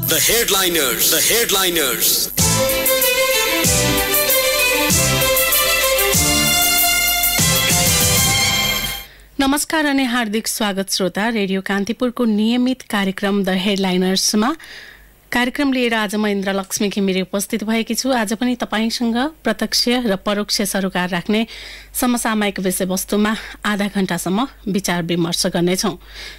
The headliners. नमस्कार अनि हार्दिक स्वागत श्रोता। रेडियो कान्तिपुरको नियमित कार्यक्रम द हेडलाइनर्समा कार्यक्रम लिएर आज म इन्द्रलक्ष्मी घिमिरे उपस्थित भएकी छु। आज पनि तपाईसँग प्रत्यक्ष र परोक्ष सरोकार राख्ने समसामयिक विषयवस्तुमा आधा घण्टासम्म विचार विमर्श गर्नेछौँ।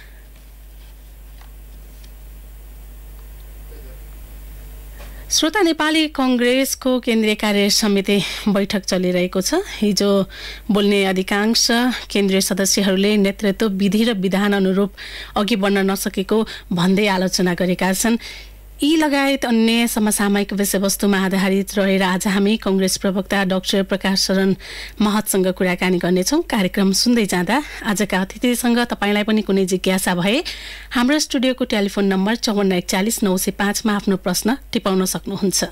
श्रोता, नेपाली कांग्रेसको केन्द्रीय कार्य समिति बैठक चलिरहेको छ। हिजो बोल्ने अधिकांश केन्द्रीय सदस्यहरूले नेतृत्व विधि र विधान अनुरूप अघि बढ्न नसकेको भन्दै आलोचना गरेका छन्। यी लगायत अन्य समसामयिक विषयवस्तुमा आधारित रहेर आज हामी कांग्रेस प्रवक्ता डाक्टर प्रकाश शरण महतसँग कुराकानी गर्नेछौँ। कार्यक्रम सुन्दै जाँदा आजका अतिथिसँग तपाईलाई पनि कुनै जिज्ञासा भए हाम्रो स्टुडियोको टेलिफोन नम्बर 5441 905 मा आफ्नो प्रश्न टिपाउन सक्नुहुन्छ।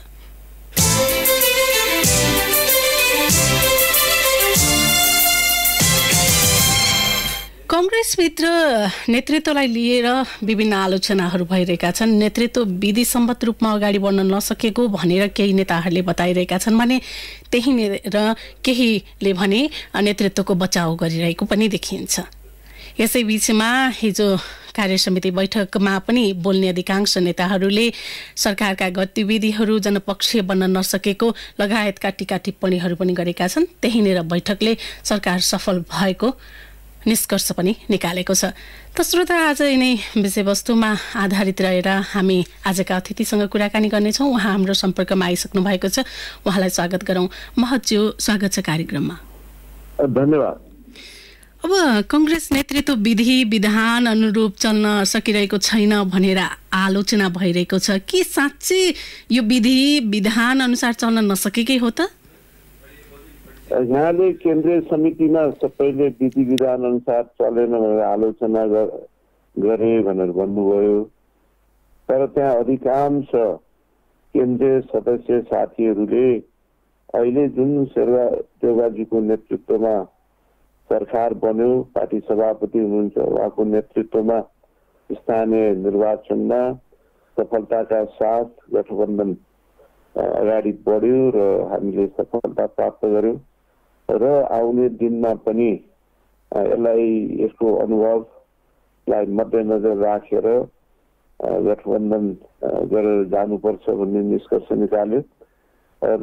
कांग्रेसभित्र नेतृत्वलाई लिएर विभिन्न आलोचनाहरू भइरहेका छन्। नेतृत्व विधि सम्मत रूपमा अगाडि बढ्न नसकेको भनेर केही नेताहरूले बताइरहेका छन् भने त्यहीँनिर केहीले भने नेतृत्वको बचाउ गरिरहेको पनि देखिन्छ। यसै बीचमा हिजो कार्य समिति बैठकमा पनि बोल्ने अधिकांश नेताहरूले सरकारका गतिविधिहरू जनपक्षीय बन्न नसकेको लगायतका टीका टिप्पणीहरू पनि गरेका छन्। त्यहीँनिर बैठकले सरकार सफल भएको निष्कर्ष पनि निकालेको छ। त श्रोता, आज यिनै विषयवस्तुमा आधारित रहेर हामी आजका अतिथिसँग कुराकानी गर्नेछौँ। उहाँ हाम्रो सम्पर्कमा आइसक्नु भएको छ। उहाँलाई स्वागत गरौँ। महतज्यू, स्वागत छ कार्यक्रममा। धन्यवाद। अब कांग्रेस नेतृत्व विधि विधान अनुरूप चल्न सकिरहेको छैन भनेर आलोचना भइरहेको छ। के साँच्चै यो विधि विधान अनुसार चल्न नसकेकै हो त? यहाँले केन्द्रीय समितिमा सबैले विधि विधान अनुसार चलेन भनेर आलोचना गरे भनेर भन्नुभयो। तर त्यहाँ अधिकांश केन्द्रीय सदस्य साथीहरूले अहिले जुन शेरबहादुर देउवाजीको नेतृत्वमा सरकार बन्यो, पार्टी सभापति हुनुहुन्छ, उहाँको नेतृत्वमा स्थानीय निर्वाचनमा सफलताका साथ गठबन्धन अगाडि बढ्यो र हामीले सफलता प्राप्त गर्यौं र आउने दिनमा पनि यसलाई यसको अनुभवलाई मध्यनजर राखेर गठबन्धन गरेर जानुपर्छ भन्ने निष्कर्ष निकाल्यो र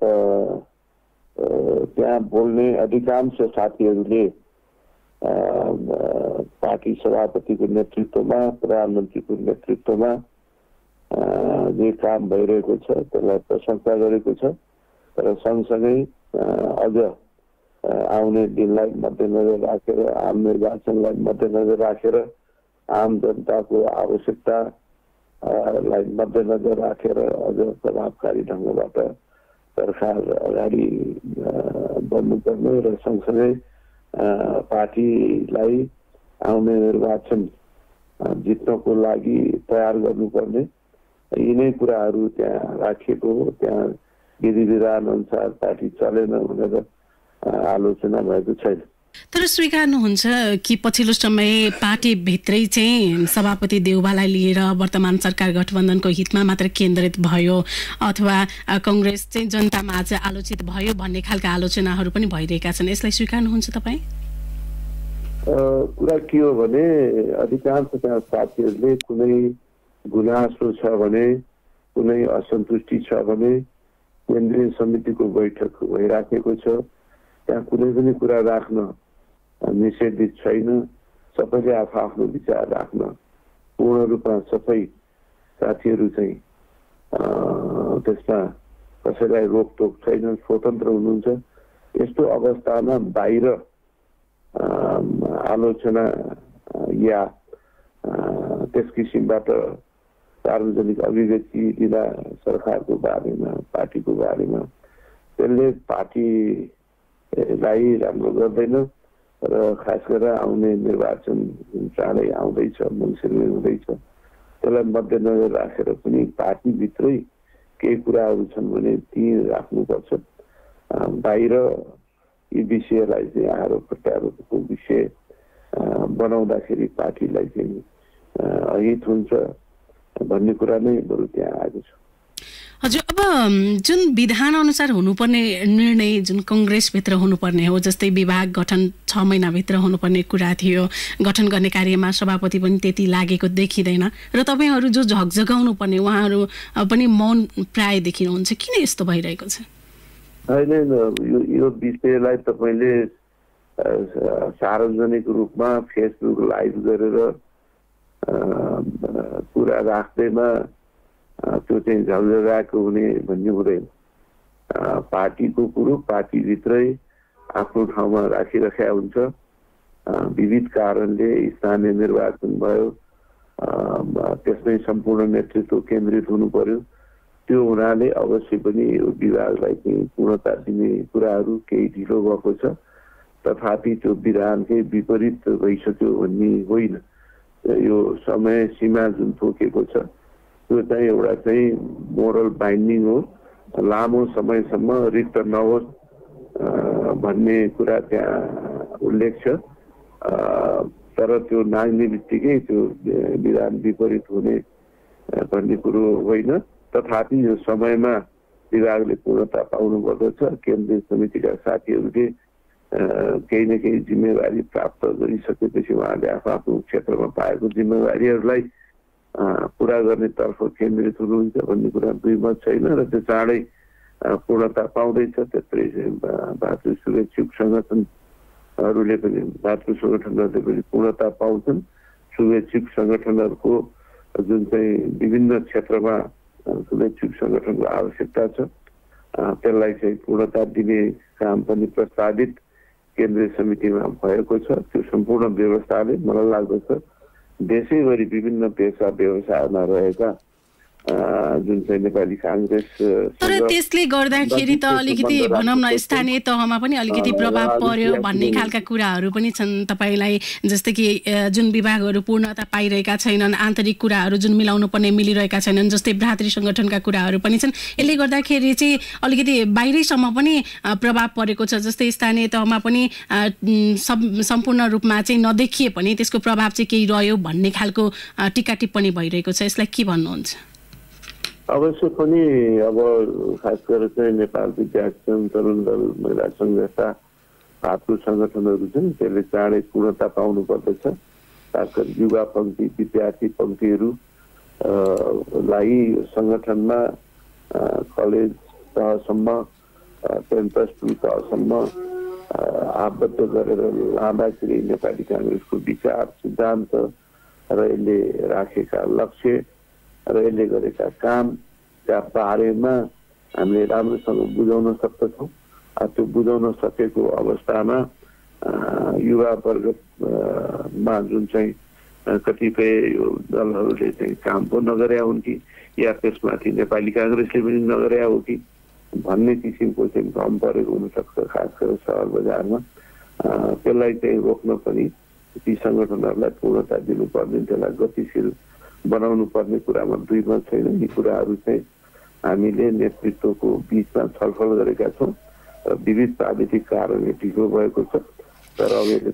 त्यहाँ बोल्ने अधिकांश साथीहरूले पार्टी सभापतिको नेतृत्वमा, प्रधानमन्त्रीको नेतृत्वमा जे काम भइरहेको छ त्यसलाई प्रशंसा गरेको छ। तर सँगसँगै अझ आउने दिनलाई मध्यनजर राखेर, आम निर्वाचनलाई मध्यनजर राखेर, आम जनताको आवश्यकतालाई मध्यनजर राखेर अझ प्रभावकारी ढङ्गबाट सरकार अगाडि बढ्नुपर्ने र सँगसँगै पार्टीलाई आउने निर्वाचन जित्नको लागि तयार गर्नुपर्ने यिनै कुराहरू त्यहाँ राखिएको हो। त्यहाँ विधि विधान अनुसार पार्टी चलेन भनेर आलोचना भएको छैन। तर स्वीकार्नुहुन्छ कि पछिल्लो समय पार्टीभित्रै चाहिँ सभापति देउवालाई लिएर वर्तमान सरकार गठबन्धनको हितमा मात्र केन्द्रित भयो अथवा कांग्रेस चाहिँ जनतामा आज आलोचित भयो भन्ने खालका आलोचनाहरू पनि भइरहेका छन्। यसलाई स्वीकार्नुहुन्छ तपाईँ? कुरा के हो भने अधिकांश त्यहाँ साथीहरूले कुनै गुनासो छ भने, कुनै असन्तुष्टि छ भने केन्द्रीय समितिको बैठक भइराखेको छ। त्यहाँ कुनै पनि कुरा राख्न निषेधित छैन। सबैले आफ्नो विचार राख्न पूर्ण रूपमा सबै साथीहरू चाहिँ त्यसमा कसैलाई रोकटोक छैन, स्वतन्त्र हुनुहुन्छ। यस्तो अवस्थामा बाहिर आलोचना या त्यस किसिमबाट सार्वजनिक अभिव्यक्ति दिँदा सरकारको बारेमा, पार्टीको बारेमा त्यसले पार्टीलाई राम्रो गर्दैन र खास गरेर आउने निर्वाचन चाँडै आउँदैछ, मङ्सिरमा हुँदैछ, त्यसलाई मध्यनजर राखेर पनि पार्टीभित्रै केही कुराहरू छन् भने ती राख्नुपर्छ। बाहिर यी विषयलाई चाहिँ आरोप प्रत्यारोपको विषय बनाउँदाखेरि पार्टीलाई चाहिँ अहित हुन्छ भन्ने कुरा नै बरु त्यहाँ आएको छ। हजुर, अब जुन विधान अनुसार हुनुपर्ने निर्णय जुन कङ्ग्रेसभित्र हुनुपर्ने हो, जस्तै विभाग गठन 6 महिनाभित्र हुनुपर्ने कुरा थियो, गठन गर्ने कार्यमा सभापति पनि त्यति लागेको देखिँदैन र तपाईँहरू जो झकझगाउनु पर्ने उहाँहरू पनि मौन प्राय देखिनुहुन्छ। किन यस्तो भइरहेको छ? होइन, यो विषयलाई तपाईँले सार्वजनिक रूपमा फेसबुक लाइभ गरेर कुरा राख्दैमा त्यो चाहिँ झगझगाएको हुने भन्ने हुँदैन। पार्टीको कुरो पार्टीभित्रै आफ्नो ठाउँमा राखिराखेका हुन्छ। विविध कारणले स्थानीय निर्वाचन भयो, त्यसमै सम्पूर्ण नेतृत्व केन्द्रित हुनु पर्यो। त्यो हुनाले अवश्य पनि यो विभागलाई चाहिँ पूर्णता दिने कुराहरू केही ढिलो भएको छ। तथापि त्यो विधानकै विपरीत भइसक्यो भन्ने होइन। यो समय सीमा जुन तोकेको छ त्यो चाहिँ एउटा चाहिँ मोरल बाइन्डिङ हो, लामो समयसम्म रिक्त नहोस् भन्ने कुरा त्यहाँ उल्लेख छ। तर त्यो नाग्ने बित्तिकै त्यो विधान विपरीत हुने भन्ने कुरो होइन। तथापि यो समयमा विभागले पूर्णता पाउनु पर्दछ। केन्द्रीय समितिका साथीहरूले केही न केही जिम्मेवारी प्राप्त गरिसकेपछि उहाँले आफ्नो क्षेत्रमा पाएको जिम्मेवारीहरूलाई पुरा गर्ने तर्फ केन्द्रित हुनुहुन्छ भन्ने कुरा दुई मत छैन र त्यो चाँडै पूर्णता पाउँदैछ। त्यत्रै भातृ शुभेच्छुक सङ्गठनहरूले पनि पूर्णता पाउँछन्। शुभेच्छुक सङ्गठनहरूको जुन चाहिँ विभिन्न क्षेत्रमा शुभेच्छुक सङ्गठनको आवश्यकता छ त्यसलाई चाहिँ पूर्णता दिने काम पनि प्रस्तावित केन्द्रीय समितिमा भएको छ। त्यो सम्पूर्ण व्यवस्थाले मलाई लाग्दछ देशैभरि विभिन्न पेसा व्यवसायमा रहेका जुन चाहिँ नेपाली काङ्ग्रेस, तर त्यसले गर्दाखेरि त अलिकति भनौँ न स्थानीय तहमा पनि अलिकति प्रभाव पर्यो भन्ने खालका कुराहरू पनि छन् तपाईँलाई। जस्तै कि जुन विभागहरू पूर्णता पाइरहेका छैनन्, आन्तरिक कुराहरू जुन मिलाउनु पर्ने मिलिरहेका छैनन्, जस्तै भ्रातृ सङ्गठनका कुराहरू पनि छन्। यसले गर्दाखेरि चाहिँ अलिकति बाहिरैसम्म पनि प्रभाव परेको छ। जस्तै स्थानीय तहमा पनि सम्पूर्ण रूपमा चाहिँ नदेखिए पनि त्यसको प्रभाव चाहिँ केही रह्यो भन्ने खालको टिका टिप्पणी भइरहेको छ। यसलाई के भन्नुहुन्छ? अवश्य पनि अब खास गरेर चाहिँ नेपाल विद्यार्थी सङ्घ, तरुण दल, महिला सङ्घ जस्ता भातृ सङ्गठनहरू छन् त्यसले चाँडै पूर्णता पाउनु पर्दछ। खास गरी युवा पङ्क्ति, विद्यार्थी पङ्क्तिहरूलाई सङ्गठनमा कलेज तहसम्म, 10+2 तहसम्म आबद्ध गरेर लाँदाखेरि नेपाली काङ्ग्रेसको विचार, सिद्धान्त र यसले राखेका लक्ष्य र यसले गरेका कामका बारेमा हामीले राम्रोसँग बुझाउन सक्दछौँ। त्यो बुझाउन सकेको अवस्थामा युवा वर्गमा जुन चाहिँ कतिपय यो दलहरूले चाहिँ काम पो नगरे हुन् कि या त्यसमाथि नेपाली काङ्ग्रेसले पनि नगरे हो कि भन्ने किसिमको चाहिँ भ्रम परेको हुनसक्छ खास गरेर सहर बजारमा। त्यसलाई चाहिँ रोक्न पनि ती सङ्गठनहरूलाई पूर्णता दिनुपर्ने, त्यसलाई गतिशील बनाउनु पर्ने कुरामा दुई मत छैन। यी कुराहरू चाहिँ हामीले नेतृत्वको बिचमा छलफल गरेका छौँ र विविध प्राविधिक कारणले ढिलो भएको छ। तर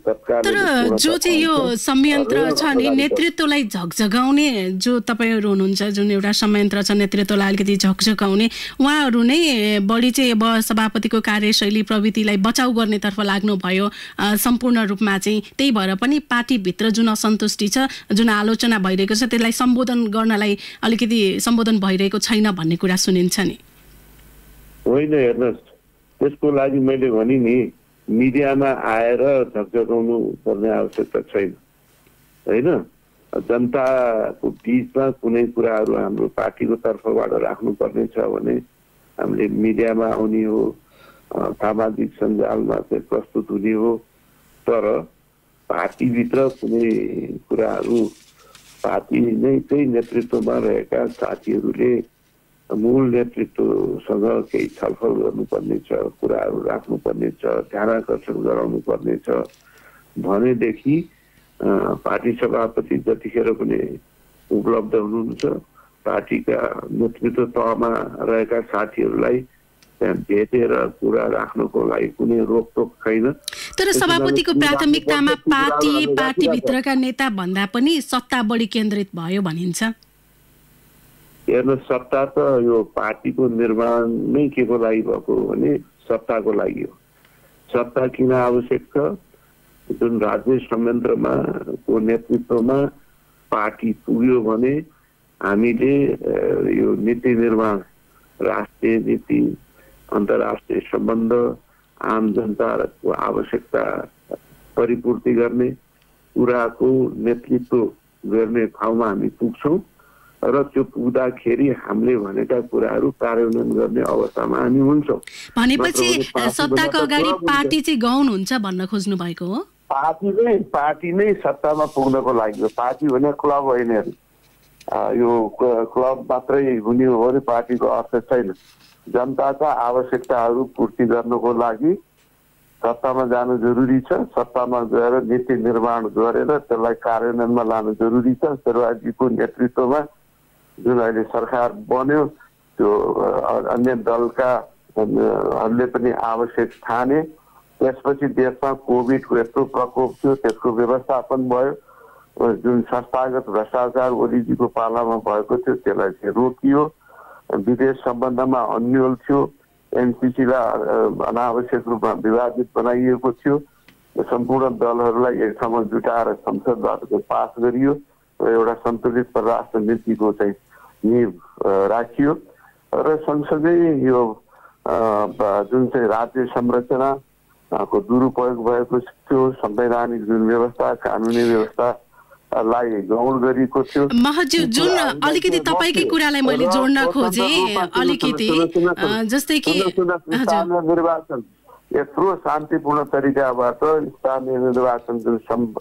जो चाहिँ यो संयन्त्र छ नि नेतृत्वलाई झकझगाउने, जो तपाईँहरू हुनुहुन्छ जुन एउटा संयन्त्र छ नेतृत्वलाई अलिकति झकझगाउने, उहाँहरू नै बढी चाहिँ अब सभापतिको कार्यशैली प्रवृत्तिलाई बचाउ गर्नेतर्फ लाग्नुभयो सम्पूर्ण रूपमा चाहिँ। त्यही भएर पनि पार्टीभित्र जुन असन्तुष्टि छ, जुन आलोचना भइरहेको छ त्यसलाई सम्बोधन गर्नलाई अलिकति सम्बोधन भइरहेको छैन भन्ने कुरा सुनिन्छ नि। होइन, हेर्नुहोस्, त्यसको लागि मैले भने नि मिडियामा आएर झकझगाउनु पर्ने आवश्यकता छैन। होइन, जनताको बिचमा कुनै कुराहरू हाम्रो पार्टीको तर्फबाट राख्नुपर्ने छ भने हामीले मिडियामा आउने हो, सामाजिक सञ्जालमा चाहिँ प्रस्तुत हुने हो। तर पार्टीभित्र कुनै कुराहरू पार्टी नै चाहिँ नेतृत्वमा रहेका साथीहरूले मूल नेतृत्वसँग केही छलफल गर्नुपर्ने छ, कुराहरू राख्नुपर्ने छ, ध्यानाकर्षण गराउनु पर्ने छ भनेदेखि पार्टी सभापति जतिखेर पनि उपलब्ध हुनुहुन्छ पार्टीका नेतृत्व तहमा रहेका साथीहरूलाई त्यहाँ भेटेर कुरा राख्नको लागि कुनै रोकटोक छैन। तर सभापतिको प्राथमिकतामा पार्टीभित्रका नेता भन्दा पनि सत्ता बढी केन्द्रित भयो भनिन्छ। हेर्नु सत्ता त यो पार्टीको निर्माण नै के को लागि भएको हो भने सत्ताको लागि हो। सत्ता किन आवश्यक छ? जुन राज्य संयन्त्रमा को नेतृत्वमा पार्टी पुग्यो भने हामीले यो नीति निर्माण, राष्ट्रिय नीति, अन्तर्राष्ट्रिय सम्बन्ध, आम जनताको आवश्यकता परिपूर्ति गर्ने कुराको नेतृत्व गर्ने ठाउँमा हामी पुग्छौँ र त्यो पुग्दाखेरि हामीले भनेका कुराहरू कार्यान्वयन गर्ने अवस्थामा हामी हुन्छौँ। भनेपछि सत्ताको अगाडि पार्टी चाहिँ गाउन हुन्छ भन्न खोज्नु भएको हो? पार्टी नै सत्तामा पुग्नको लागि हो। पार्टी भने क्लब होइन, यो क्लब मात्रै हुने हो भने पार्टीको अर्थ छैन। जनताका आवश्यकताहरू पूर्ति गर्नको लागि सत्तामा जानु जरुरी छ। सत्तामा गएर नीति निर्माण गरेर त्यसलाई कार्यान्वयनमा लानु जरुरी छ। शेरबहादुरजीको नेतृत्वमा जुन अहिले सरकार बन्यो त्यो अन्य दलका हरूले पनि आवश्यक ठाने। त्यसपछि देशमा कोभिडको यत्रो प्रकोप थियो, त्यसको व्यवस्थापन भयो। जुन संस्थागत भ्रष्टाचार ओलीजीको पालामा भएको थियो त्यसलाई चाहिँ रोकियो। विदेश सम्बन्धमा अन्यल थियो, एनसीसीलाई अनावश्यक रूपमा विवादित बनाइएको थियो। सम्पूर्ण दलहरूलाई एक ठाउँमा जुटाएर संसदबाट पास गरियो र एउटा सन्तुलित परराष्ट्र नीतिको चाहिँ नीव राखियो र सँगसँगै यो जुन चाहिँ राज्य संरचनाको दुरुपयोग भएको थियो, संवैधानिक जुन व्यवस्था, कानुनी व्यवस्था लाई गौण गरिएको थियो। महज्यू जुन अलिकति तपाईकै कुरालाई मैले जोड्न खोजे अलिकति जस्तै कि निर्वाचन यत्रो शान्तिपूर्ण तरिकाबाट स्थानीय निर्वाचन जुन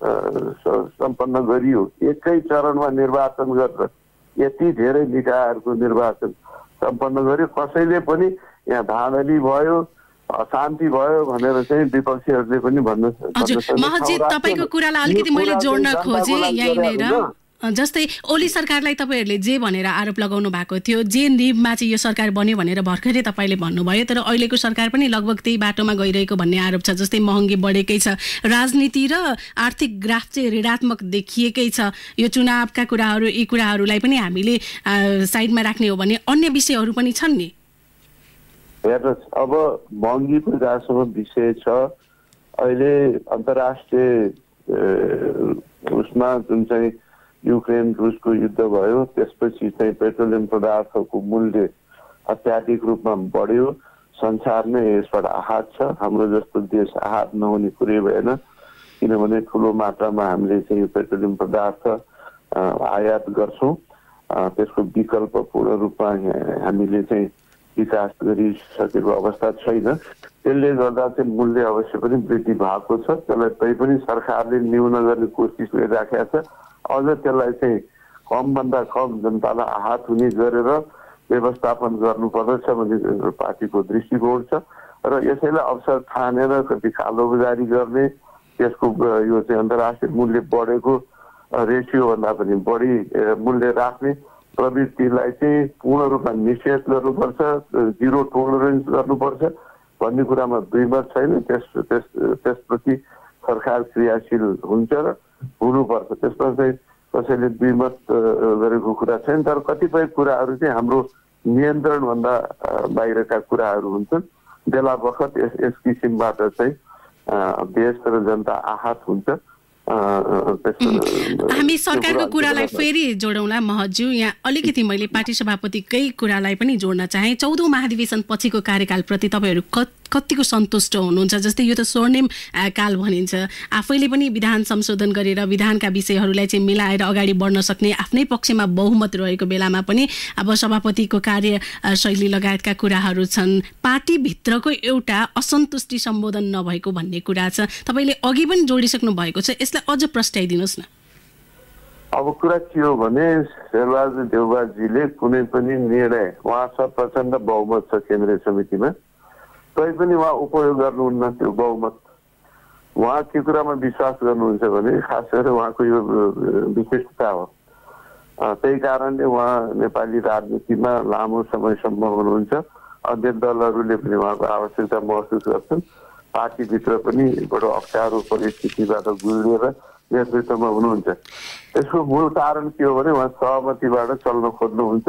सम्पन्न गरियो, एकै चरणमा निर्वाचन गरेर यति धेरै निकायहरूको निर्वाचन सम्पन्न गर्यो। कसैले पनि यहाँ धाँधली भयो, अशान्ति भयो भनेर चाहिँ विपक्षीहरूले पनि भन्न तपाईको कुरालाई अलिकति मैले जोड्न खोजे यहीँनिर। जस्तै ओली सरकारलाई तपाईहरूले जे भनेर आरोप लगाउनु भएको थियो, जे नियममा चाहिँ यो सरकार बन्यो भनेर भर्खरै तपाईँले भन्नुभयो, तर अहिलेको सरकार पनि लगभग त्यही बाटोमा गइरहेको भन्ने आरोप छ। जस्तै महँगी बढेकै छ, राजनीति र आर्थिक ग्राफ चाहिँ ऋणात्मक देखिएकै छ। यो चुनावका कुराहरू, यी कुराहरूलाई पनि हामीले साइडमा राख्ने हो भने अन्य विषयहरू पनि छन् नि। हेर्नुहोस्, अब महँगीको जहाँसम्म विषय छ, अहिले अन्तर्राष्ट्रिय उसमा जुन चाहिँ युक्रेन रुसको युद्ध भयो त्यसपछि चाहिँ पेट्रोलियम पदार्थको मूल्य अत्याधिक रूपमा बढ्यो। संसार नै यसबाट आहत छ। हाम्रो जस्तो देश आहत नहुने कुरै भएन, किनभने ठुलो मात्रामा हामीले चाहिँ पेट्रोलियम पदार्थ आयात गर्छौँ। त्यसको विकल्प पूर्ण रूपमा हामीले चाहिँ विकास गरिसकेको अवस्था छैन। त्यसले गर्दा चाहिँ मूल्य अवश्य पनि वृद्धि भएको छ। त्यसलाई तै पनि सरकारले न्यून गर्ने कोसिस गरिराखेको छ। अझ त्यसलाई चाहिँ कमभन्दा कम जनतालाई आहत हुने गरेर व्यवस्थापन गर्नुपर्दछ भन्ने पार्टीको दृष्टिकोण छ र यसैलाई अवसर ठानेर कति कालोबजारी गर्ने, त्यसको यो चाहिँ अन्तर्राष्ट्रिय मूल्य बढेको रेसियो भन्दा पनि बढी मूल्य राख्ने प्रवृत्तिलाई चाहिँ पूर्ण रूपमा निषेध गर्नुपर्छ, जिरो टोलरेन्स गर्नुपर्छ भन्ने कुरामा दुईमत छैन। त्यसप्रति सरकार क्रियाशील हुन्छ र हुनुपर्छ। त्यसमा चाहिँ कसैले दुईमत गरेको कुरा छैन। तर कतिपय कुराहरू चाहिँ हाम्रो नियन्त्रणभन्दा बाहिरका कुराहरू हुन्छन्। बेला बखत यस किसिमबाट चाहिँ देश र जनता आहत हुन्छ। हामी सरकारको कुरालाई फेरि जोडौँला महज्यू। यहाँ अलिकति मैले पार्टी सभापतिकै कुरालाई पनि जोड्न चाहे। 14औं महाधिवेशन पछिको कार्यकालप्रति तपाईँहरू कतिको सन्तुष्ट हुनुहुन्छ? जस्तै यो त स्वर्णिम काल भनिन्छ। आफैले पनि विधान संशोधन गरेर विधानका विषयहरूलाई चाहिँ मिलाएर अगाडि बढ्न सक्ने आफ्नै पक्षमा बहुमत रहेको बेलामा पनि अब सभापतिको कार्यशैली लगायतका कुराहरू छन्। पार्टीभित्रको एउटा असन्तुष्टि सम्बोधन नभएको भन्ने कुरा छ। तपाईँले अघि पनि जोडिसक्नु भएको छ, यसलाई अझ प्रस्ट्याइदिनुहोस् न। अब कुरा के हो भने शेरबहादुर देउवाजीले कुनै पनि निर्णय, उहाँ प्रचण्ड बहुमत छ केन्द्रीय समितिमा, तै पनि उहाँ उपयोग गर्नुहुन्न त्यो बहुमत। उहाँ के कुरामा विश्वास गर्नुहुन्छ भने खास गरेर उहाँको यो विशिष्टता हो। त्यही कारणले उहाँ नेपाली राजनीतिमा लामो समयसम्म हुनुहुन्छ। अन्य दलहरूले पनि उहाँको आवश्यकता महसुस गर्छन्। पार्टीभित्र पनि बडो अप्ठ्यारो परिस्थितिबाट गुज्रेर नेतृत्वमा हुनुहुन्छ। त्यसको मूल कारण के हो भने उहाँ सहमतिबाट चल्न खोज्नुहुन्छ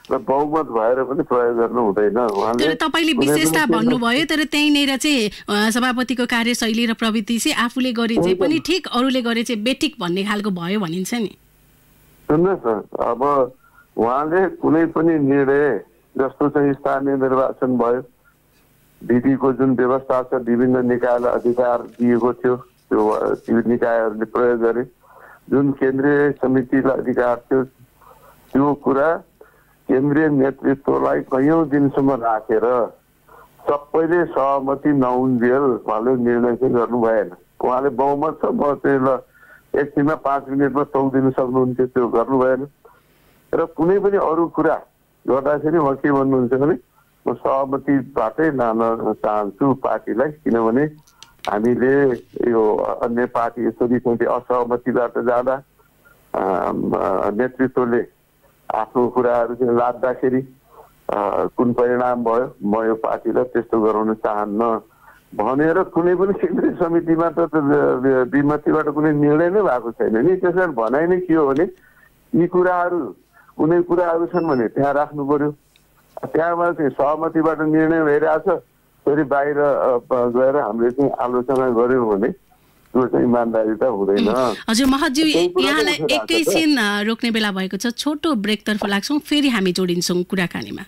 र बहुमत भएर पनि प्रयोग गर्नु हुँदैन। तर तपाईले विशेषता भन्नुभयो, तर त्यहीँनिर चाहिँ सभापतिको कार्यशैली र प्रवृत्ति चाहिँ आफूले गरे चाहिँ पनि ठिक, अरूले गरे चाहिँ बेठिक भन्ने खालको भयो भनिन्छ नि। सुन्नुहोस् न, अब उहाँले कुनै पनि निर्णय जस्तो चाहिँ स्थानीय निर्वाचन भयो, विधिको जुन व्यवस्था छ, विभिन्न निकायलाई अधिकार दिएको थियो, त्यो निकायहरूले प्रयोग गरे। जुन केन्द्रीय समितिलाई अधिकार थियो त्यो कुरा केन्द्रीय नेतृत्वलाई कैयौं दिनसम्म राखेर सबैले सहमति नहुन्जेल उहाँले निर्णय चाहिँ गर्नु भएन। उहाँले बहुमत छ, म चाहिँ ल एकछिनमा 5 मिनटमा तौलिदिन सक्नुहुन्थ्यो, त्यो गर्नु भएन। र कुनै पनि अरू कुरा गर्दाखेरि म के भन्नुहुन्छ भने म सहमतिबाटै लान चाहन्छु पार्टीलाई, किनभने हामीले यो अन्य पार्टी यसरी चाहिँ असहमतिबाट जाँदा नेतृत्वले आफ्नो कुराहरू चाहिँ लाद्दाखेरि कुन परिणाम भयो, म यो पार्टीलाई त्यस्तो गराउन चाहन्न भनेर कुनै पनि केन्द्रीय समितिमा त विमतिबाट कुनै निर्णय नै भएको छैन नि। त्यसैले भनाइ नै के हो भने यी कुराहरू कुनै कुराहरू छन् भने त्यहाँ राख्नु पर्यो, त्यहाँबाट चाहिँ सहमतिबाट निर्णय भइरहेछ, फेरि बाहिर गएर हामीले चाहिँ आलोचना गर्यौँ भने त्यो चाहिँ इमान्दारिता हुँदैन। हजुर महतज्यू, यहाँलाई एकैछिन रोक्ने बेला भएको छ, छोटो ब्रेकतर्फ लाग्छौँ, फेरि हामी जोडिन्छौँ कुराकानीमा।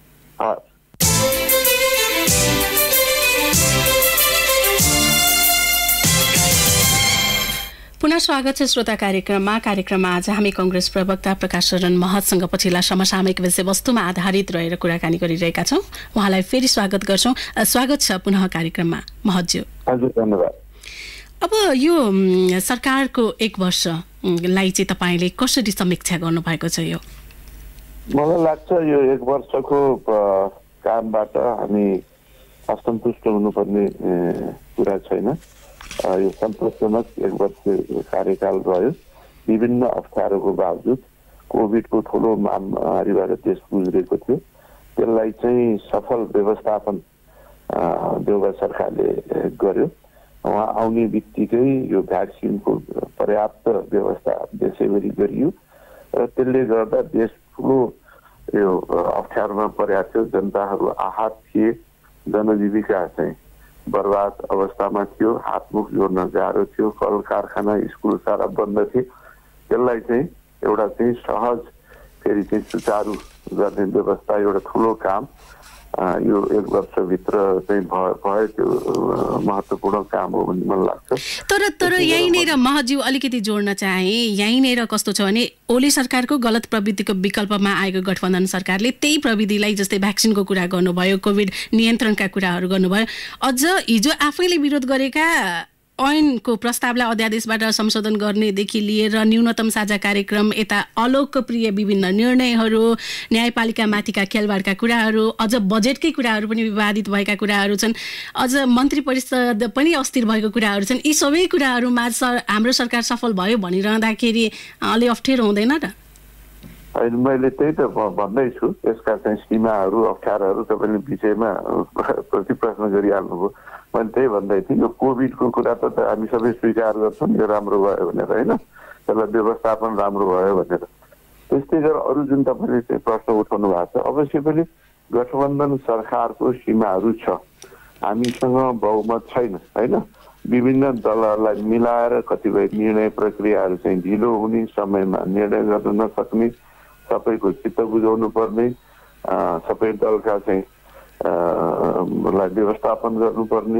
पुनः स्वागत छ श्रोता कार्यक्रममा आज हामी कांग्रेस प्रवक्ता प्रकाश शरण महतसँग पछिल्ला समसामयिक विषयवस्तुमा आधारित रहेर कुराकानी गरिरहेका छौँ। उहाँलाई फेरि स्वागत गर्छौँ। स्वागत छ पुनः कार्यक्रममा महतज्यू। हजुर, धन्यवाद। अब यो सरकारको 1 वर्षलाई चाहिँ तपाईले कसरी समीक्षा गर्नुभएको छ? यो मलाई लाग्छ यो 1 वर्षको कामबाट हामी असन्तुष्ट हुनुपर्ने कुरा छैन। यो सन्तोषजनक 1 वर्ष कार्यकाल रह्यो। विभिन्न अप्ठ्यारोको बावजुद कोभिडको ठुलो महामारीबाट देश गुज्रेको थियो, त्यसलाई चाहिँ सफल व्यवस्थापन देउबा सरकारले गर्यो। उहाँ आउने बित्तिकै यो भ्याक्सिनको पर्याप्त व्यवस्था देशैभरि गरियो र त्यसले गर्दा देश ठुलो यो अप्ठ्यारोमा परेको थियो। जनताहरू आहत थिए, जनजीविका चाहिँ बर्बाद अवस्थामा थियो, हातमुख जोड्न गाह्रो थियो, कल कारखाना स्कुल सारा बन्द थिए। त्यसलाई चाहिँ एउटा चाहिँ सहज फेरि चाहिँ सुचारू गर्ने व्यवस्था एउटा ठुलो काम यो 1 वर्षभित्र चाहिँ भयो। त्यो महत्त्वपूर्ण काम हो भन्ने मलाई लाग्छ। तर यहीँनिर महतज्यू अलिकति जोड्न चाहे, यहीँनिर कस्तो छ भने ओली सरकारको गलत प्रविधिको विकल्पमा आएको गठबन्धन सरकारले त्यही प्रविधिलाई, जस्तै भ्याक्सिनको कुरा गर्नुभयो, कोभिड नियन्त्रणका कुराहरू गर्नुभयो, अझ हिजो आफैले विरोध गरेका ऐनको प्रस्तावलाई अध्यादेशबाट संशोधन गर्नेदेखि लिएर न्यूनतम साझा कार्यक्रम, यता अलोकप्रिय विभिन्न निर्णयहरू, न्यायपालिकामाथिका खेलवाडका कुराहरू, अझ बजेटकै कुराहरू पनि विवादित भएका कुराहरू छन्, अझ मन्त्री परिषद पनि अस्थिर भएको कुराहरू छन्। यी सबै कुराहरूमा हाम्रो सरकार सफल भयो भनिरहँदाखेरि अलि अप्ठ्यारो हुँदैन र? मैले त्यही त भन्दैछु, यसका चाहिँ सीमाहरू अप्ठ्यारोहरू तपाईँले विषयमा प्रति प्रश्न गरिहाल्नुभयो। मैले त्यही भन्दै थिएँ, यो कोभिडको कुरा त हामी सबै स्वीकार गर्छौँ यो राम्रो भयो भनेर, होइन, त्यसलाई व्यवस्थापन राम्रो भयो भनेर। त्यस्तै गरेर अरू जुन तपाईँले चाहिँ प्रश्न उठाउनु भएको छ, अवश्य पनि गठबन्धन सरकारको सीमाहरू छ, हामीसँग बहुमत छैन, होइन। विभिन्न दलहरूलाई मिलाएर कतिपय निर्णय प्रक्रियाहरू चाहिँ ढिलो हुने, समयमा निर्णय गर्न नसक्ने, सबैको चित्त बुझाउनु पर्ने, सबै दलका चाहिँ लाई व्यवस्थापन गर्नुपर्ने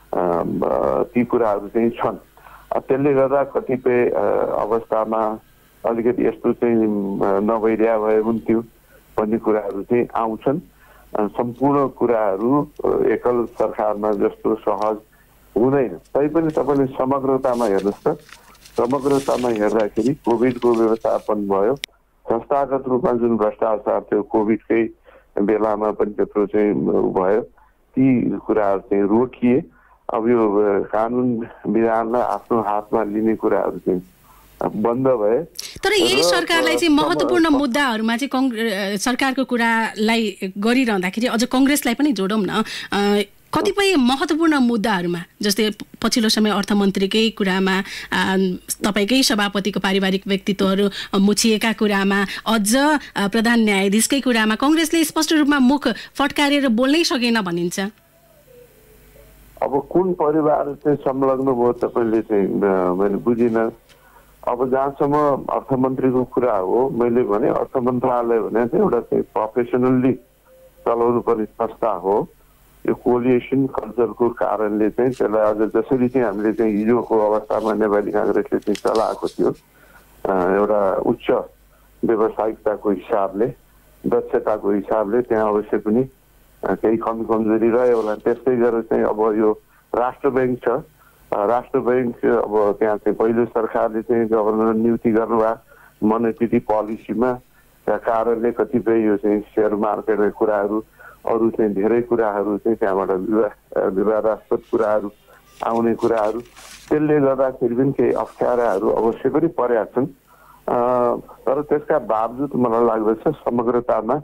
ती कुराहरू चाहिँ छन्। त्यसले गर्दा कतिपय अवस्थामा अलिकति यस्तो चाहिँ नभइरह भए हुन्थ्यो भन्ने कुराहरू चाहिँ आउँछन्। सम्पूर्ण कुराहरू एकल सरकारमा जस्तो सहज हुँदैन। तैपनि तपाईँले समग्रतामा हेर्नुहोस् त, समग्रतामा हेर्दाखेरि कोभिडको व्यवस्थापन भयो, संस्थागत रूपमा जुन भ्रष्टाचार थियो कोभिडकै बेलामा पनि त्यत्रो चाहिँ भयो, ती कुराहरू चाहिँ रोकिए। अब यो कानुन विधानलाई आफ्नो हातमा लिने कुराहरू चाहिँ बन्द भए। तर यही सरकारलाई चाहिँ महत्त्वपूर्ण मुद्दाहरूमा चाहिँ सरकारको कुरालाई गरिरहँदाखेरि अझ कांग्रेसलाई पनि जोडौँ न। कतिपय महत्त्वपूर्ण मुद्दाहरूमा जस्तै पछिल्लो समय अर्थमन्त्रीकै कुरामा तपाईँकै सभापतिको पारिवारिक व्यक्तित्वहरू मुछिएका कुरामा अझ प्रधान न्यायाधीशकै कुरामा कांग्रेसले स्पष्ट रूपमा मुख फटकारेर बोल्नै सकेन भनिन्छ। अब कुन परिवार चाहिँ संलग्न भयो तपाईँले चाहिँ मैले बुझिनँ। अब जहाँसम्म अर्थमन्त्रीको कुरा हो, मैले भने अर्थ मन्त्रालय भने चाहिँ एउटा चाहिँ प्रोफेसनल्ली चलाउनु पर्ने संस्था हो। यो कोलिएसन कल्चरको कारणले चाहिँ त्यसलाई अझ जसरी चाहिँ हामीले चाहिँ हिजोको अवस्थामा नेपाली कांग्रेसले चाहिँ चलाएको थियो एउटा उच्च व्यावसायिकताको हिसाबले, दक्षताको हिसाबले त्यहाँ अवश्य पनि केही कमी कमजोरी रह्यो होला। त्यस्तै गरेर चाहिँ अब यो राष्ट्र ब्याङ्क छ, राष्ट्र ब्याङ्क अब त्यहाँ चाहिँ पहिलो सरकारले चाहिँ गभर्नर नियुक्ति गर्नुभयो मोनेटरी पोलिसीमा, त्यहाँ कारणले कतिपय यो चाहिँ सेयर मार्केटका कुराहरू अरू चाहिँ धेरै कुराहरू चाहिँ त्यहाँबाट विवादास्पद कुराहरू आउने कुराहरू, त्यसले गर्दाखेरि पनि केही अप्ठ्याराहरू अवश्य पनि परेका छन्। तर त्यसका बावजुद मलाई लाग्दछ समग्रतामा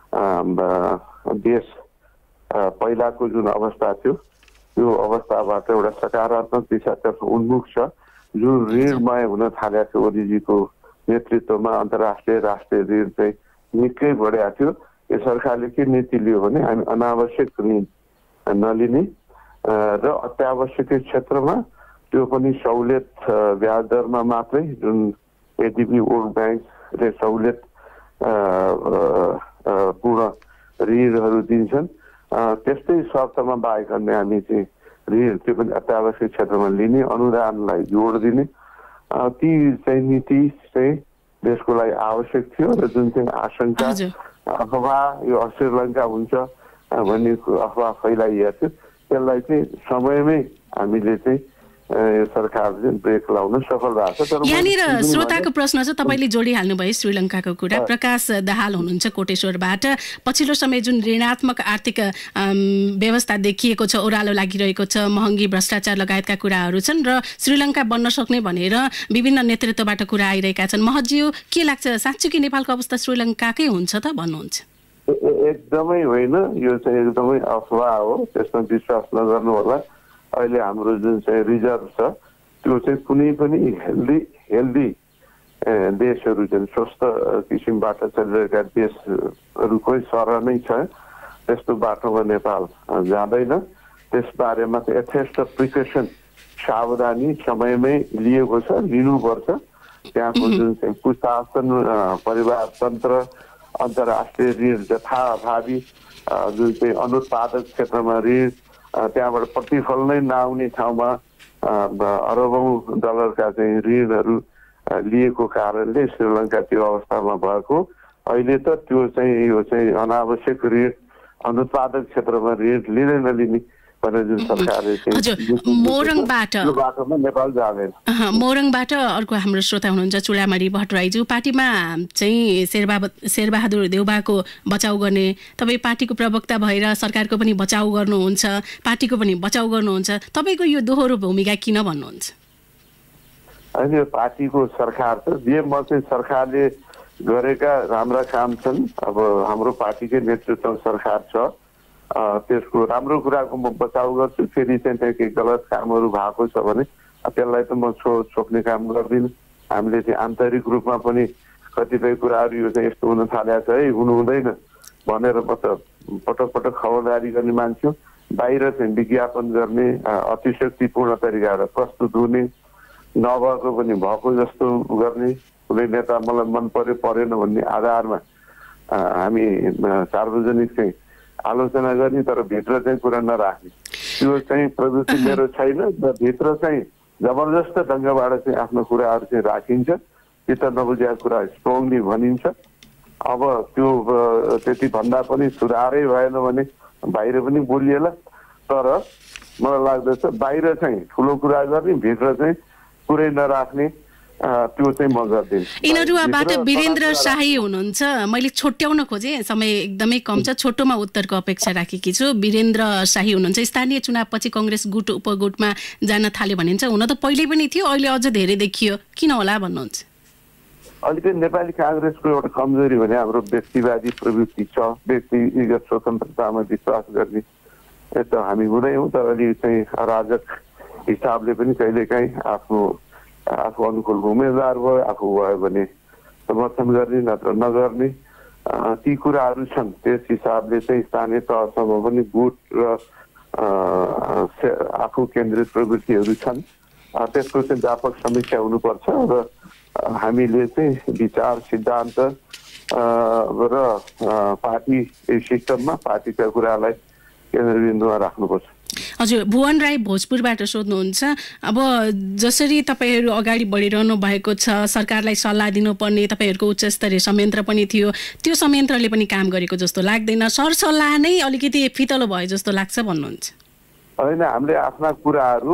देश पहिलाको जुन अवस्था थियो त्यो अवस्थाबाट एउटा सकारात्मक दिशातर्फ उन्मुख छ। जुन ऋणमय हुन थालेको थियो ओलीजीको नेतृत्वमा अन्तर्राष्ट्रिय राष्ट्रिय ऋण चाहिँ निकै बढेको थियो। यो सरकारले के नीति लियो भने हामी अनावश्यक ऋण नलिने र अत्यावश्यक क्षेत्रमा त्यो पनि सहुलियत ब्याज दरमा मात्रै, जुन एडिबी वर्ल्ड ब्याङ्कले सहुलियत पूर्ण ऋणहरू दिन्छन् त्यस्तै शर्तमा बाहेक अन्य हामी चाहिँ ऋण त्यो पनि अत्यावश्यक क्षेत्रमा लिने, अनुदानलाई जोड दिने ती चाहिँ नीति चाहिँ देशको लागि आवश्यक थियो। र जुन चाहिँ आशंका अथवा यो श्रीलङ्का हुन्छ भन्ने अफवाह फैलाइएको थियो त्यसलाई चाहिँ समयमै हामीले चाहिँ सरकारले ब्रेक लाउन सफल भएको छ। यहाँनिर श्रोताको प्रश्न छ, तपाईँले जोडिहाल्नु भयो श्रीलङ्काको कुरा। प्रकाश दाहाल हुनुहुन्छ कोटेश्वरबाट। पछिल्लो समय जुन ऋणात्मक आर्थिक व्यवस्था देखिएको छ, ओह्रालो लागिरहेको छ, महँगी भ्रष्टाचार लगायतका कुराहरू छन् र श्रीलङ्का बन्न सक्ने भनेर विभिन्न नेतृत्वबाट कुरा आइरहेका छन्। महज्यू के लाग्छ, साँच्चै कि नेपालको अवस्था श्रीलङ्काकै हुन्छ त भन्नुहुन्छ? एकदमै होइन, यो चाहिँ एकदमै अफवाह हो, त्यसमा विश्वास नगर्नु होला। अहिले हाम्रो जुन चाहिँ रिजर्भ छ त्यो चाहिँ कुनै पनि हेल्दी देशहरू जुन स्वस्थ किसिमबाट चलिरहेका देशहरूकै सरह नै छ, त्यस्तो बाटोमा नेपाल जाँदैन। त्यसबारेमा चाहिँ यथेष्ट प्रिकसन सावधानी समयमै लिएको छ, लिनुपर्छ। त्यहाँको जुन चाहिँ कुशासन, परिवार तन्त्र, अन्तर्राष्ट्रिय ऋण जथाभावी, जुन चाहिँ अनुत्पादक क्षेत्रमा ऋण, त्यहाँबाट प्रतिफल नै नआउने ठाउँमा अरबौं डलरका चाहिँ ऋणहरू लिएको कारणले श्रीलङ्का त्यो अवस्थामा भएको। अहिले त त्यो चाहिँ यो चाहिँ अनावश्यक ऋण, अनुत्पादक क्षेत्रमा ऋण लिँदै नलिने भनेर जुन सरकारले नेपाल जाँदैन। मोरङबाट अर्को हाम्रो श्रोता हुनुहुन्छ चुडामणि भट्टराईज्यू। पार्टीमा चाहिँ शेरबहादुर देउबाको बचाउ गर्ने, तपाईँ पार्टीको प्रवक्ता भएर सरकारको पनि बचाउ गर्नुहुन्छ, पार्टीको पनि बचाउ गर्नुहुन्छ, तपाईँको यो दोहोरो भूमिका किन भन्नुहुन्छ? अहिले पार्टीको सरकार त जे म चाहिँ सरकारले गरेका राम्रा काम छन्। अब हाम्रो पार्टीकै नेतृत्व सरकार छ, त्यसको राम्रो कुराको म बचाउ गर्छु। फेरि चाहिँ त्यहाँ केही गलत कामहरू भएको छ भने त्यसलाई त म छोप्ने काम गर्दिनँ। हामीले चाहिँ आन्तरिक रूपमा पनि कतिपय कुराहरू यो चाहिँ यस्तो हुन थालेको छ है, हुनु हुँदैन भनेर म त पटक पटक खबरदारी गर्ने मान्छे। बाहिर चाहिँ विज्ञापन गर्ने, अतिशक्तिपूर्ण तरिकाबाट प्रस्तुत हुने, नभएको पनि भएको जस्तो गर्ने, कुनै नेता मलाई मन पर्यो परेन भन्ने आधारमा हामी सार्वजनिक चाहिँ आलोचना गर्ने, तर भित्र चाहिँ कुरा नराख्ने, त्यो चाहिँ प्रवृत्ति मेरो छैन। र भित्र चाहिँ जबरजस्त ढङ्गबाट चाहिँ आफ्नो कुराहरू चाहिँ राखिन्छ, चित्त नबुझेको कुरा स्ट्रङली भनिन्छ। अब त्यो त्यति भन्दा पनि सुधारै भएन भने बाहिर पनि बोलिएला। तर मलाई लाग्दछ बाहिर चाहिँ ठुलो कुरा गर्ने, भित्र चाहिँ पुरै नराख्ने, त्यो चाहिँ म गर्दिनँ। यिनीहरूबाट वीरेन्द्र शाही हुनुहुन्छ। मैले छोट्याउन खोजेँ, समय एकदमै कम छ, छोटोमा उत्तरको अपेक्षा राखेकी छु। वीरेन्द्र शाही हुनुहुन्छ। स्थानीय चुनावपछि कांग्रेस गुट उपगुटमा जान थाल्यो भनिन्छ, हुन त पहिले पनि थियो, अहिले अझ धेरै देखियो, किन होला भन्नुहुन्छ? अलिकति नेपाली कांग्रेसको एउटा कमजोरी भने हाम्रो व्यक्तिवादी प्रवृत्ति छ, व्यक्तिगत स्वतन्त्रतामा विश्वास गर्ने त हामी हुँदै हौँ, तर अलि चाहिँ अराजक हिसाबले पनि कहिलेकाहीँ आफू अनुकूल उम्मेदवार भयो, आफू भयो भने समर्थन गर्ने नत्र नगर्ने ती कुराहरू छन्। त्यस हिसाबले चाहिँ स्थानीय तहसम्म पनि गुट र आफू केन्द्रित प्रवृत्तिहरू छन्। त्यसको चाहिँ व्यापक समीक्षा हुनुपर्छ र हामीले चाहिँ विचार सिद्धान्त र पार्टी सिस्टममा पार्टीका कुरालाई केन्द्रबिन्दुमा राख्नुपर्छ। हजुर, भुवन राई भोजपुरबाट सोध्नुहुन्छ, अब जसरी तपाईँहरू अगाडि बढिरहनु भएको छ, सरकारलाई सल्लाह दिनुपर्ने तपाईँहरूको उच्च स्तरीय संयन्त्र पनि थियो, त्यो संयन्त्रले पनि काम गरेको जस्तो लाग्दैन, सरसल्लाह नै अलिकति फितलो भयो जस्तो लाग्छ भन्नुहुन्छ? होइन, हामीले आफ्ना कुराहरू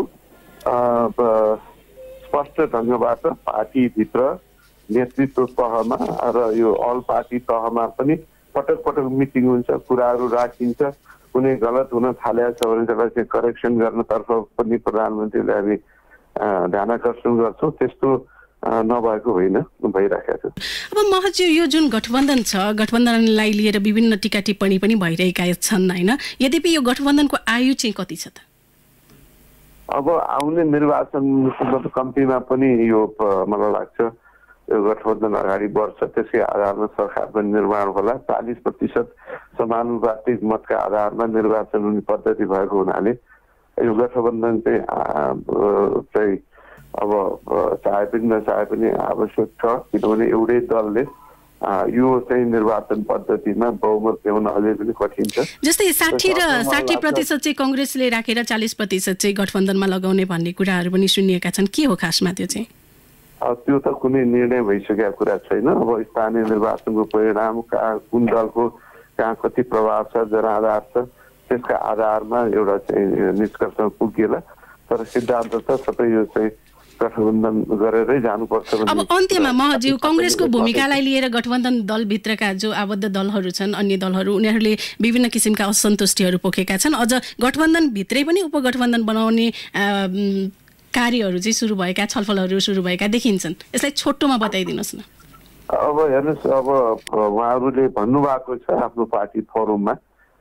स्पष्ट ढङ्गबाट पार्टीभित्र नेतृत्व तहमा र यो अल पार्टी तहमा पनि पटक पटक मिटिङ हुन्छ, कुराहरू राखिन्छ। कुनै गलत हुन थालेको छ भने त्यसलाई चाहिँ करेक्सन गर्नतर्फ पनि प्रधानमन्त्रीले हामी ध्यानाकर्षण गर्छौँ। त्यस्तो नभएको होइन, भइराखेको छ। अब महज्यू, यो जुन गठबन्धन छ, गठबन्धनलाई लिएर विभिन्न टीका टिप्पणी पनि भइरहेका छन् होइन? यद्यपि यो गठबन्धनको आयु चाहिँ कति छ त? अब आउने निर्वाचनको कम्तीमा पनि यो मलाई लाग्छ यो गठबन्धन अगाडि बढ्छ, त्यसकै आधारमा सरकार पनि निर्माण होला। 40% समानुपातिक मतका आधारमा निर्वाचन हुने पद्धति भएको हुनाले यो गठबन्धन चाहिँ अब चाहे पनि नचाहे पनि आवश्यक छ, किनभने एउटै दलले यो चाहिँ निर्वाचन पद्धतिमा बहुमत ल्याउन अझै पनि कठिन छ। जस्तै 60% चाहिँ कांग्रेसले राखेर 40% चाहिँ गठबन्धनमा लगाउने भन्ने कुराहरू पनि सुनिएका छन्। के हो खासमा त्यो चाहिँ? त्यो त कुनै निर्णय भइसकेको कुरा छैन। अब स्थानीय निर्वाचनको परिणाम कुन दलको कहाँ कति प्रभाव छ, जनाधार छ, त्यसका आधारमा एउटा चाहिँ निष्कर्षमा पुगिएला। तर सिद्धान्त त सबै यो चाहिँ गठबन्धन गरेरै जानुपर्छ। अब अन्त्यमा महज्यू, कांग्रेसको भूमिकालाई लिएर गठबन्धन दलभित्रका जो आबद्ध दलहरू छन्, अन्य दलहरू, उनीहरूले विभिन्न किसिमका असन्तुष्टिहरू पोखेका छन्। अझ गठबन्धन भित्रै पनि उपगठबन्धन बनाउने कार्यहरू चाहिँ सुरु भएका, छलफलहरू सुरु भएका देखिन्छन्। यसलाई छोटोमा बताइदिनुहोस् न। अब हेर्नुहोस्, अब उहाँहरूले भन्नुभएको छ आफ्नो पार्टी फोरममा,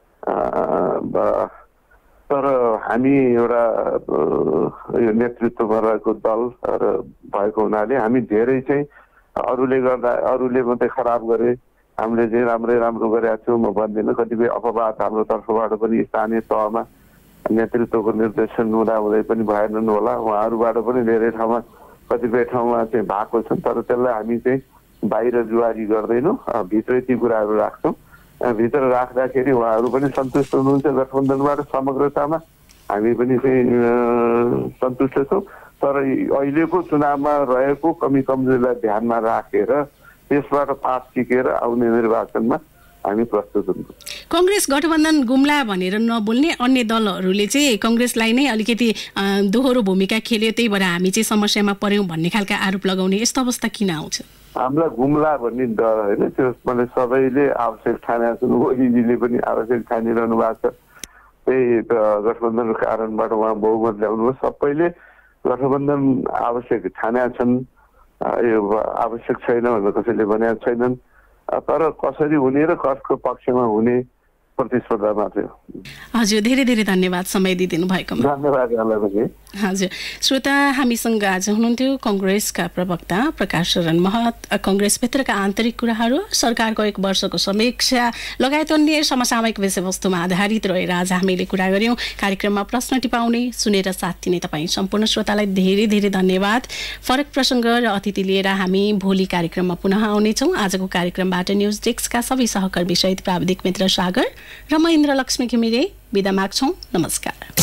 तर हामी एउटा यो नेतृत्वमा रहेको दल भएको हुनाले हामी धेरै चाहिँ अरूले मात्रै खराब गरे, हामीले चाहिँ राम्रो गरेका छौँ म भन्दिनँ। कतिपय अपवाद हाम्रो तर्फबाट पनि स्थानीय तहमा नेतृत्वको निर्देशन हुँदै पनि भएनन् होला, उहाँहरूबाट पनि धेरै ठाउँमा कतिपय ठाउँमा चाहिँ भएको छन्। तर त्यसलाई हामी चाहिँ बाहिर जुवारी गर्दैनौँ, भित्रै ती कुराहरू राख्छौँ। भित्र राख्दाखेरि उहाँहरू पनि सन्तुष्ट हुनुहुन्छ गठबन्धनबाट, समग्रतामा हामी पनि चाहिँ सन्तुष्ट छौँ। तर अहिलेको चुनावमा रहेको कमी कमजोरीलाई ध्यानमा राखेर त्यसबाट पास सिकेर आउने निर्वाचनमा हामी प्रस्तुत हुन्छौँ। कांग्रेस गठबन्धन गुम्ला भनेर नबोल्ने अन्य दलहरूले चाहिँ कांग्रेसलाई नै अलिकति दोहोरो भूमिका खेल्यो, त्यही भएर हामी चाहिँ समस्यामा पर्यौँ भन्ने खालका आरोप लगाउने यस्तो अवस्था किन आउँछ? हामीलाई गुम्ला भन्ने डर होइन, त्यो मैले सबैले आवश्यक ठानेका छन्, ओलीजीले पनि आवश्यक ठानिरहनु भएको छ। त्यही गठबन्धनको कारणबाट उहाँ बहुमत ल्याउनुभयो। सबैले गठबन्धन आवश्यक ठानेका छन्, यो आवश्यक छैन भनेर कसैले भनेका छैनन्। तर कसरी हुने र कसको पक्षमा हुने प्रतिस्पर्धा मात्रै हो। हजुर, धेरै धेरै धन्यवाद समय दिइदिनु भएकोमा। धन्यवाद यहाँलाई पनि। हजुर, श्रोता, हामीसँग आज हुनुहुन्थ्यो कांग्रेसका प्रवक्ता प्रकाश शरण महत। कांग्रेसभित्रका आन्तरिक कुराहरू, सरकारको 1 वर्षको समीक्षा लगायत अन्य समसामयिक विषयवस्तुमा आधारित रहेर आज हामीले कुरा गर्यौं। कार्यक्रममा प्रश्न टिपाउने, सुनेर साथ दिने तपाईँ सम्पूर्ण श्रोतालाई धेरै धेरै धन्यवाद। फरक प्रसङ्ग र अतिथि लिएर हामी भोलि कार्यक्रममा पुनः आउनेछौँ। आजको कार्यक्रमबाट न्युज डेस्कका सबै सहकर्मी सहित प्राविधिक मित्र सागर र महेन्द्र लक्ष्मी घिमिरे बिदा माग्छौँ। नमस्कार।